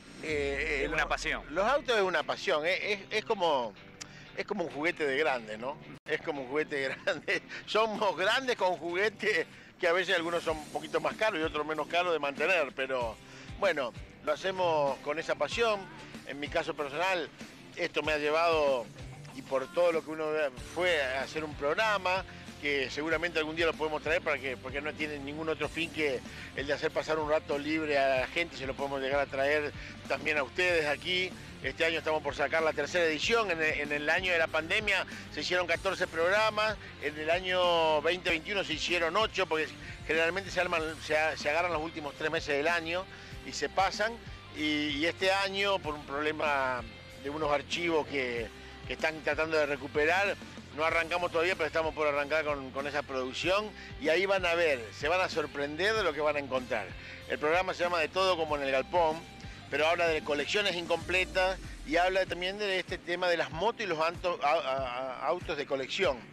es una pasión. Los autos es una pasión, es como un juguete de grande, ¿no? Es como un juguete grande. Somos grandes con juguetes que a veces algunos son un poquito más caros y otros menos caros de mantener, pero bueno, lo hacemos con esa pasión. En mi caso personal, esto me ha llevado, y por todo lo que uno fue a hacer un programa, que seguramente algún día lo podemos traer porque no tiene ningún otro fin que el de hacer pasar un rato libre a la gente, se lo podemos llegar a traer también a ustedes aquí. Este año estamos por sacar la tercera edición, en el año de la pandemia se hicieron 14 programas, en el año 2021 se hicieron 8, porque generalmente se agarran los últimos 3 meses del año y se pasan, y este año por un problema de unos archivos que están tratando de recuperar, no arrancamos todavía, pero estamos por arrancar con esa producción y ahí van a ver, se van a sorprender de lo que van a encontrar. El programa se llama De Todo como en el Galpón, pero habla de colecciones incompletas y habla también de este tema de las motos y los autos de colección.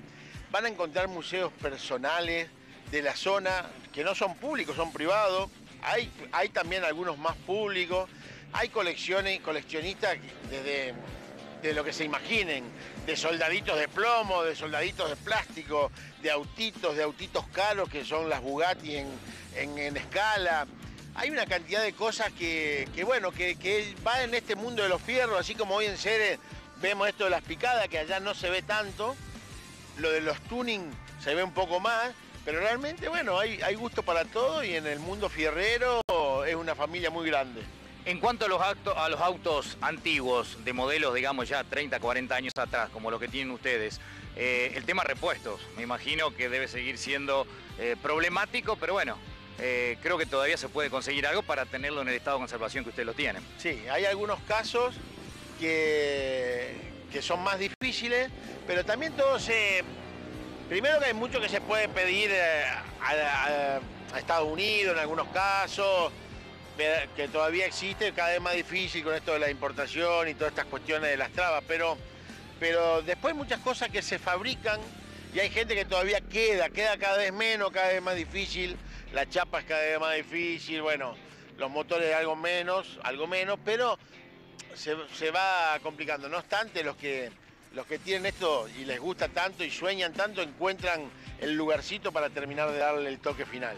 van a encontrar museos personales de la zona que no son públicos, son privados. Hay también algunos más públicos. Hay coleccionistas de lo que se imaginen, de soldaditos de plomo, de soldaditos de plástico, de autitos caros que son las Bugatti en escala. Hay una cantidad de cosas que va en este mundo de los fierros, así como hoy en Ceres vemos esto de las picadas, que allá no se ve tanto. Lo de los tuning se ve un poco más, pero realmente, bueno, hay gusto para todo y en el mundo fierrero es una familia muy grande. En cuanto a los autos antiguos, de modelos, digamos, ya 30, 40 años atrás, como los que tienen ustedes, el tema repuestos, me imagino que debe seguir siendo problemático, pero bueno, creo que todavía se puede conseguir algo para tenerlo en el estado de conservación que ustedes lo tienen. Sí, hay algunos casos que son más difíciles, pero también todo primero que hay mucho que se puede pedir a Estados Unidos en algunos casos, que todavía existe, cada vez más difícil con esto de la importación y todas estas cuestiones de las trabas, pero después hay muchas cosas que se fabrican y hay gente que todavía queda cada vez menos, cada vez más difícil, la chapa es cada vez más difícil, bueno, los motores algo menos, pero se va complicando. No obstante, los que tienen esto y les gusta tanto y sueñan tanto, encuentran el lugarcito para terminar de darle el toque final.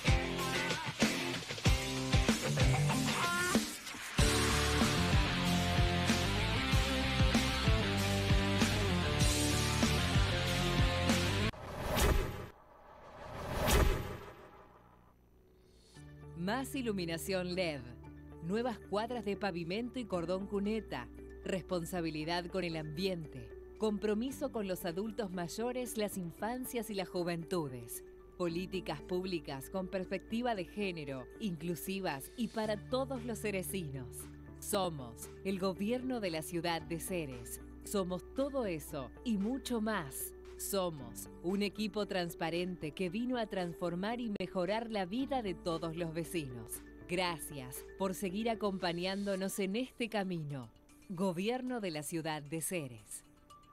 Más iluminación LED, nuevas cuadras de pavimento y cordón cuneta, responsabilidad con el ambiente, compromiso con los adultos mayores, las infancias y las juventudes, políticas públicas con perspectiva de género, inclusivas y para todos los cerecinos. Somos el gobierno de la ciudad de Ceres. Somos todo eso y mucho más. Somos un equipo transparente que vino a transformar y mejorar la vida de todos los vecinos. Gracias por seguir acompañándonos en este camino. Gobierno de la ciudad de Ceres.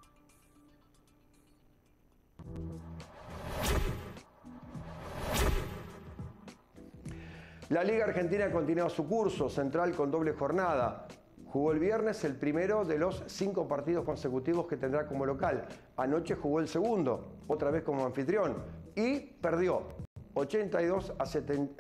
La Liga Argentina continúa su curso, Central con doble jornada. Jugó el viernes el primero de los 5 partidos consecutivos que tendrá como local. Anoche jugó el segundo, otra vez como anfitrión, y perdió 72 a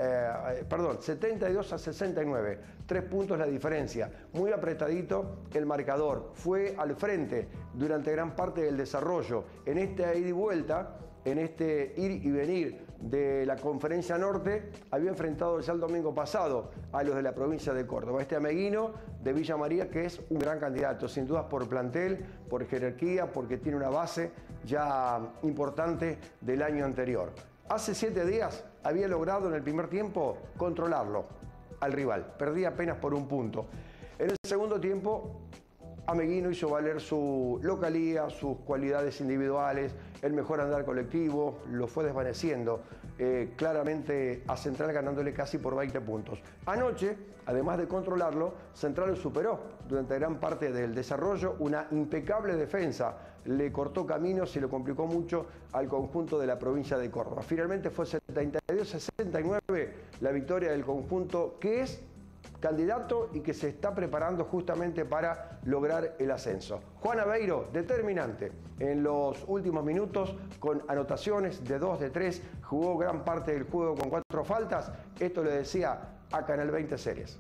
69. 3 puntos la diferencia. Muy apretadito el marcador. Fue al frente durante gran parte del desarrollo. En este ir y vuelta, en este ir y venir de la Conferencia Norte, había enfrentado ya el domingo pasado a los de la provincia de Córdoba. Este Ameguino de Villa María, que es un gran candidato, sin dudas por plantel, por jerarquía, porque tiene una base ya importante del año anterior. Hace 7 días había logrado en el primer tiempo controlarlo al rival. Perdía apenas por 1 punto. En el segundo tiempo, Ameguino hizo valer su localía, sus cualidades individuales, el mejor andar colectivo, lo fue desvaneciendo claramente a Central, ganándole casi por 20 puntos. Anoche, además de controlarlo, Central lo superó durante gran parte del desarrollo. Una impecable defensa le cortó caminos y lo complicó mucho al conjunto de la provincia de Córdoba. Finalmente fue 72-69 la victoria del conjunto que es candidato y que se está preparando justamente para lograr el ascenso. Juan Aveiro, determinante en los últimos minutos con anotaciones de 2, de 3, jugó gran parte del juego con 4 faltas. Esto le decía a Canal 20 Series.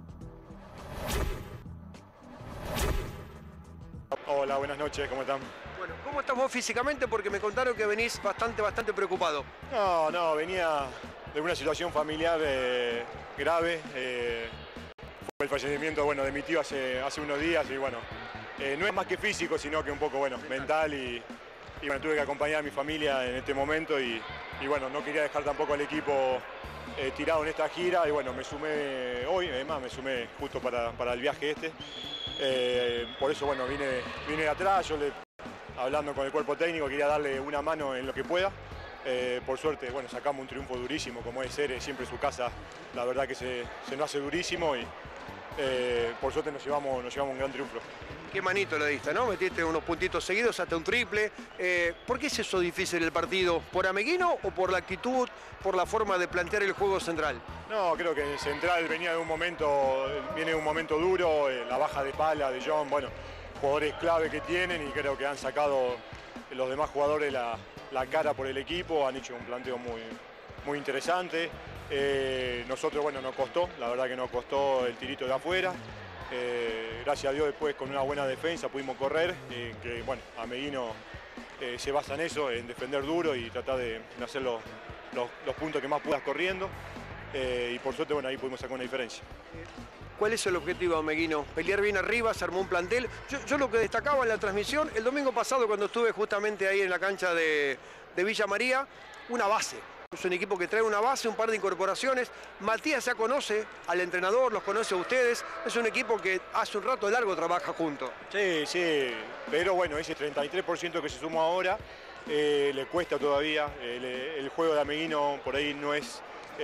Hola, buenas noches, ¿cómo están? Bueno, ¿cómo estás vos físicamente? Porque me contaron que venís bastante preocupado. No, venía de una situación familiar grave. Fue el fallecimiento, de mi tío hace unos días y no es más que físico, sino que un poco, mental y tuve que acompañar a mi familia en este momento y no quería dejar tampoco al equipo tirado en esta gira y me sumé hoy, además me sumé justo para el viaje este. Por eso, vine de atrás, hablando con el cuerpo técnico, quería darle una mano en lo que pueda. Por suerte, sacamos un triunfo durísimo, como es Ceres, siempre su casa, la verdad que se nos hace durísimo y por suerte nos llevamos un gran triunfo. Qué manito le diste, ¿no? Metiste unos puntitos seguidos, hasta un triple. ¿Por qué es eso difícil el partido? ¿Por Ameguino o por la actitud, por la forma de plantear el juego Central? No, creo que Central viene de un momento duro, la baja de Pala, de John, bueno, jugadores clave que tienen y creo que han sacado los demás jugadores la cara por el equipo, han hecho un planteo muy interesante. Nosotros, bueno, nos costó, la verdad que nos costó el tirito de afuera. Gracias a Dios después con una buena defensa pudimos correr, que bueno, Ameguino se basa en eso, en defender duro y tratar de hacer los puntos que más puedas corriendo. Y por suerte, bueno, ahí pudimos sacar una diferencia. ¿Cuál es el objetivo de Ameguino? Pelear bien arriba, se armó un plantel. Yo lo que destacaba en la transmisión, el domingo pasado cuando estuve justamente ahí en la cancha de Villa María, una base. Es un equipo que trae una base, un par de incorporaciones. Matías ya conoce al entrenador, los conoce a ustedes. Es un equipo que hace un rato largo trabaja juntos. Sí, pero bueno, ese 33% que se sumó ahora le cuesta todavía. El juego de Ameguino por ahí no es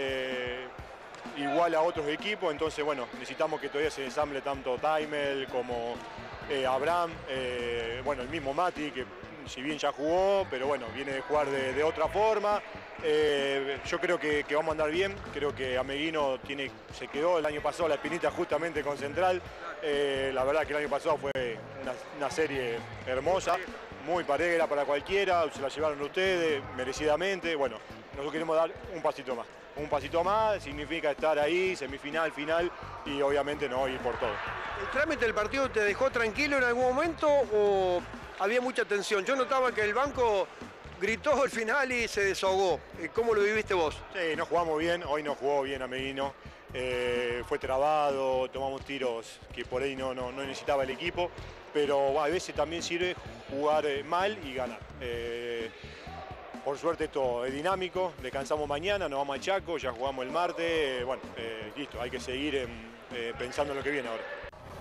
igual a otros equipos, entonces bueno, necesitamos que todavía se ensamble tanto Taimel como Abraham, bueno, el mismo Mati, que si bien ya jugó, pero bueno, viene de jugar de otra forma. Yo creo que vamos a andar bien, creo que Ameguino se quedó el año pasado la espinita justamente con Central. La verdad que el año pasado fue una serie hermosa, muy pareja para cualquiera, se la llevaron ustedes merecidamente. Bueno, nosotros queremos dar un pasito más. Un pasito más significa estar ahí, semifinal, final y obviamente no ir por todo. ¿El trámite del partido te dejó tranquilo en algún momento o había mucha tensión? Yo notaba que el banco gritó al final y se desahogó. ¿Cómo lo viviste vos? Sí, no jugamos bien, hoy no jugó bien Ameguino. Fue trabado, tomamos tiros que por ahí no necesitaba el equipo, pero a veces también sirve jugar mal y ganar. Por suerte esto es dinámico, descansamos mañana, nos vamos a Chaco, ya jugamos el martes, bueno, listo, hay que seguir pensando en lo que viene ahora.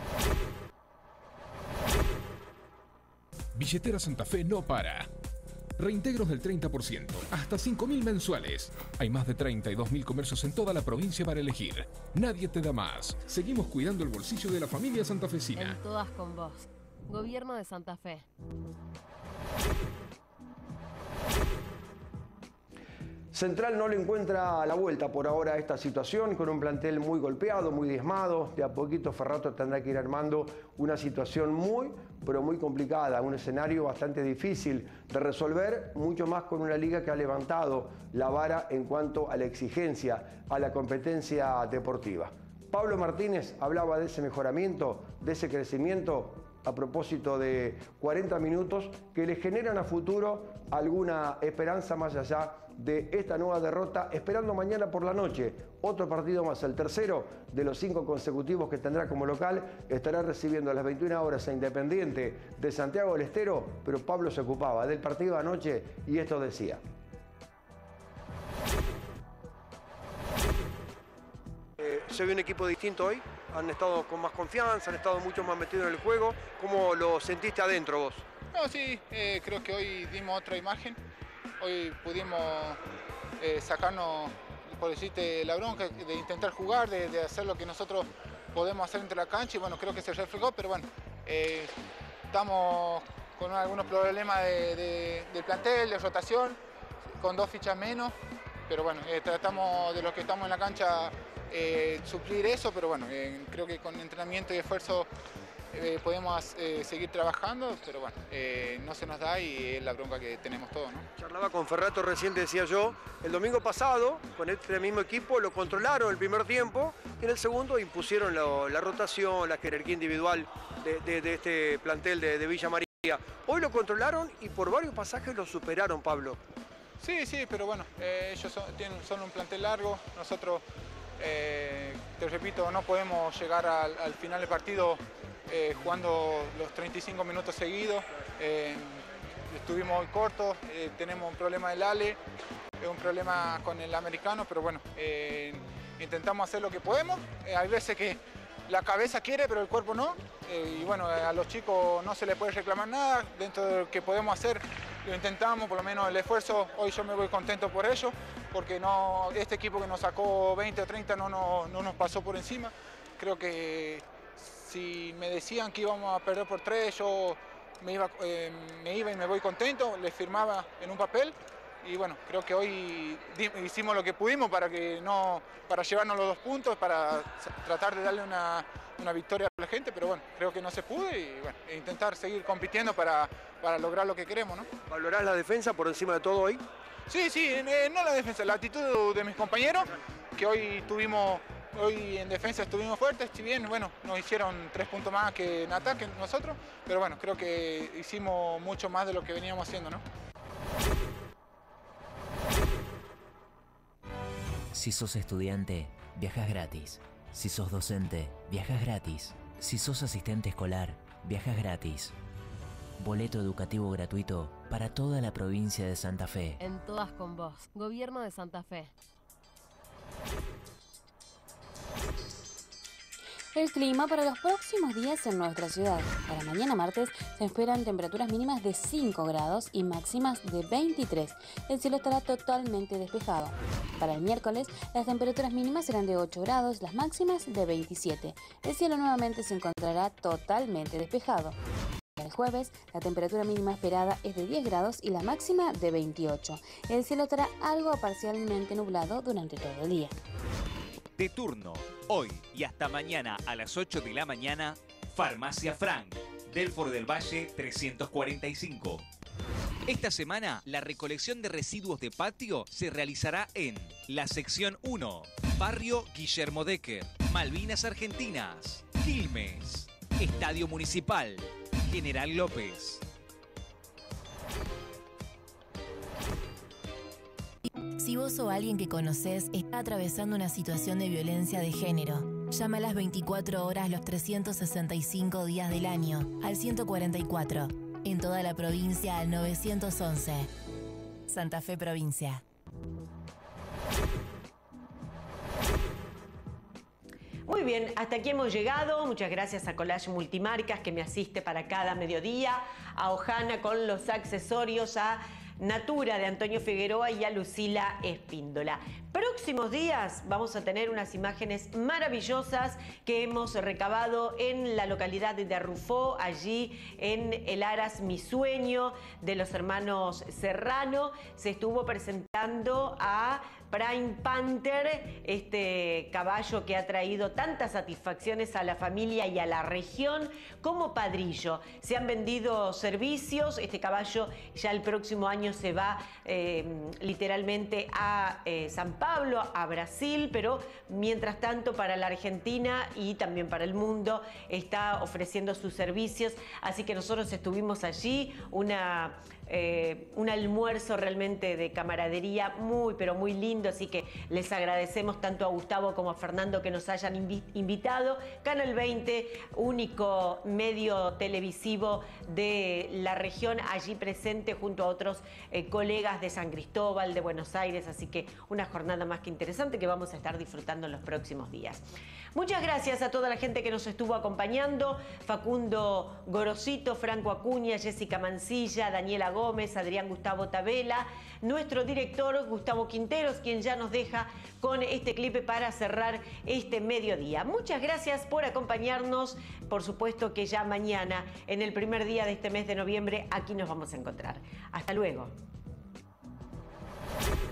Billetera Santa Fe no para. Reintegros del 30%, hasta 5.000 mensuales. Hay más de 32.000 comercios en toda la provincia para elegir. Nadie te da más. Seguimos cuidando el bolsillo de la familia santafesina. En todas con vos. Gobierno de Santa Fe. Central no le encuentra la vuelta por ahora a esta situación, con un plantel muy golpeado, muy diezmado. De a poquito Ferrato tendrá que ir armando una situación pero muy complicada, un escenario bastante difícil de resolver, mucho más con una liga que ha levantado la vara en cuanto a la exigencia, a la competencia deportiva. Pablo Martínez hablaba de ese mejoramiento, de ese crecimiento, a propósito de 40 minutos que le generan a futuro alguna esperanza más allá de esta nueva derrota, esperando mañana por la noche otro partido más, el tercero de los 5 consecutivos que tendrá como local. Estará recibiendo a las 21 horas a Independiente de Santiago del Estero, pero Pablo se ocupaba del partido anoche y esto decía. ¿Se ve un equipo distinto hoy? ¿Han estado con más confianza? ¿Han estado mucho más metidos en el juego? ¿Cómo lo sentiste adentro vos? No, sí, creo que hoy dimos otra imagen. Hoy pudimos sacarnos, por decirte, la bronca de intentar jugar, de hacer lo que nosotros podemos hacer entre la cancha y bueno, creo que se reflejó, pero bueno, estamos con algunos problemas de plantel, de rotación, con 2 fichas menos, pero bueno, tratamos de los que estamos en la cancha suplir eso, pero bueno, creo que con entrenamiento y esfuerzo podemos seguir trabajando, pero bueno, no se nos da y es la bronca que tenemos todos, ¿no? Charlaba con Ferrato recién, decía yo, el domingo pasado, con este mismo equipo, lo controlaron el primer tiempo y en el segundo impusieron la rotación, la jerarquía individual de este plantel de Villa María. Hoy lo controlaron y por varios pasajes lo superaron, Pablo. Sí, pero bueno, ellos son un plantel largo, nosotros, te repito, no podemos llegar al final del partido jugando los 35 minutos seguidos. Estuvimos muy cortos, tenemos un problema del Ale, un problema con el americano, pero bueno, intentamos hacer lo que podemos. Hay veces que la cabeza quiere, pero el cuerpo no. Y bueno, a los chicos no se les puede reclamar nada. Dentro de lo que podemos hacer, lo intentamos, por lo menos el esfuerzo. Hoy yo me voy contento por ello, porque este equipo que nos sacó 20 o 30 no nos pasó por encima. Creo que si me decían que íbamos a perder por 3, yo me iba y me voy contento, les firmaba en un papel. Y bueno, creo que hoy hicimos lo que pudimos para llevarnos los 2 puntos, para tratar de darle una victoria a la gente, pero bueno, creo que no se pudo y bueno, intentar seguir compitiendo para lograr lo que queremos, ¿no? ¿Valorás la defensa por encima de todo hoy? Sí, no la defensa, la actitud de mis compañeros, que hoy en defensa estuvimos fuertes, si bien, bueno, nos hicieron 3 puntos más que en ataque nosotros, pero bueno, creo que hicimos mucho más de lo que veníamos haciendo, ¿no? Si sos estudiante, viajas gratis. Si sos docente, viajas gratis. Si sos asistente escolar, viajas gratis. Boleto educativo gratuito para toda la provincia de Santa Fe. En todas con vos. Gobierno de Santa Fe. El clima para los próximos días en nuestra ciudad. Para mañana martes se esperan temperaturas mínimas de 5 grados y máximas de 23. El cielo estará totalmente despejado. Para el miércoles, las temperaturas mínimas serán de 8 grados, las máximas de 27. El cielo nuevamente se encontrará totalmente despejado. Para el jueves, la temperatura mínima esperada es de 10 grados y la máxima de 28. El cielo estará algo parcialmente nublado durante todo el día. De turno, hoy y hasta mañana a las 8 de la mañana, Farmacia Frank, Delfort del Valle 345. Esta semana, la recolección de residuos de patio se realizará en la sección 1, Barrio Guillermo Decker, Malvinas Argentinas, Quilmes, Estadio Municipal, General López. Si vos o alguien que conocés está atravesando una situación de violencia de género, llama a las 24 horas los 365 días del año al 144. En toda la provincia al 911. Santa Fe Provincia. Muy bien, hasta aquí hemos llegado. Muchas gracias a Collage Multimarcas que me asiste para cada mediodía, a Ojana con los accesorios, a Natura de Antonio Figueroa y a Lucila Espíndola. Próximos días vamos a tener unas imágenes maravillosas que hemos recabado en la localidad de Arrufó, allí en el Aras Mi Sueño de los hermanos Serrano. Se estuvo presentando a Prime Panther, este caballo que ha traído tantas satisfacciones a la familia y a la región como padrillo. Se han vendido servicios, este caballo ya el próximo año se va literalmente a San Pablo, a Brasil, pero mientras tanto para la Argentina y también para el mundo está ofreciendo sus servicios, así que nosotros estuvimos allí, un almuerzo realmente de camaradería muy, pero muy lindo, así que les agradecemos tanto a Gustavo como a Fernando que nos hayan invitado. Canal 20, único medio televisivo de la región, allí presente junto a otros colegas de San Cristóbal, de Buenos Aires, así que una jornada más que interesante que vamos a estar disfrutando en los próximos días. Muchas gracias a toda la gente que nos estuvo acompañando, Facundo Gorosito, Franco Acuña, Jessica Mancilla, Daniela Gómez, Adrián Gustavo Tabela, nuestro director Gustavo Quinteros, quien ya nos deja con este clip para cerrar este mediodía. Muchas gracias por acompañarnos, por supuesto que ya mañana, en el primer día de este mes de noviembre, aquí nos vamos a encontrar. Hasta luego.